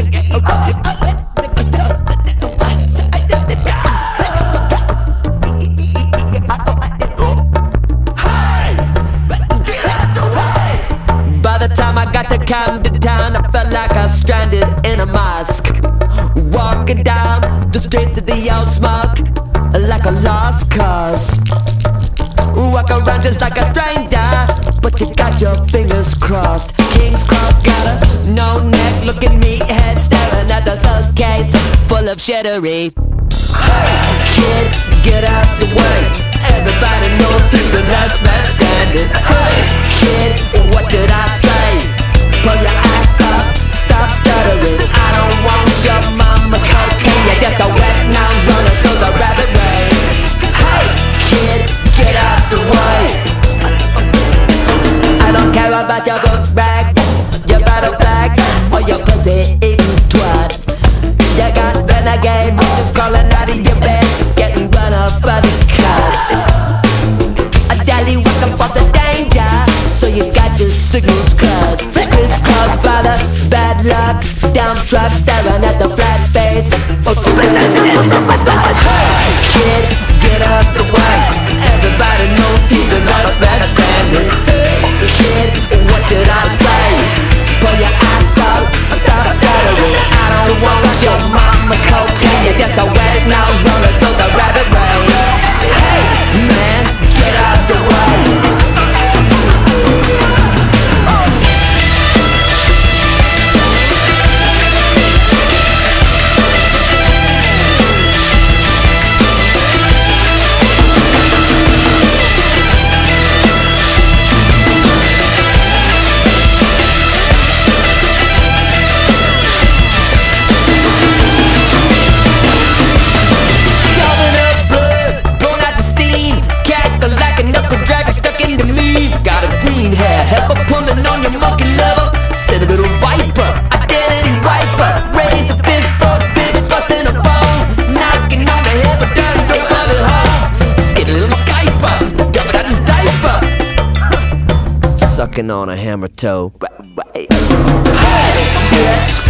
By the time I got to Camden Town, I felt like I was stranded in a mosque, walking down the streets of the old smug like a lost cause. Walk around just like a stranger, but you got your fingers crossed. King's Cross got a no neck, look at me, head staring at the suitcase full of shittery. Hey kid, get out the way, everybody knows he's the last man standing. Hey kid, what did I say? Pull your ass up, stop stuttering. I don't want your mama's cocaine, you're just a wet nose running through the rabbit rain. Hey kid, get out the way. I don't care about your book bag, your battle flag, or your pussy eating twat. You got renegade bitches crawling out of your bed, getting run up by the cops. A deli welcome for the danger, so you got your signals crossed. Crisscrossed by the bad luck, dump truck staring at the flat face. Hey kid, get out the way, everybody knows he's the last man standing. Hey kid, what did I say? Pull your ass up, stop stuttering. I don't want your mama's cocaine, you're just a wet nose rolling through the rabbit rain. Hey man, get out the way. Sucking on a hammer toe. Hey, bitch,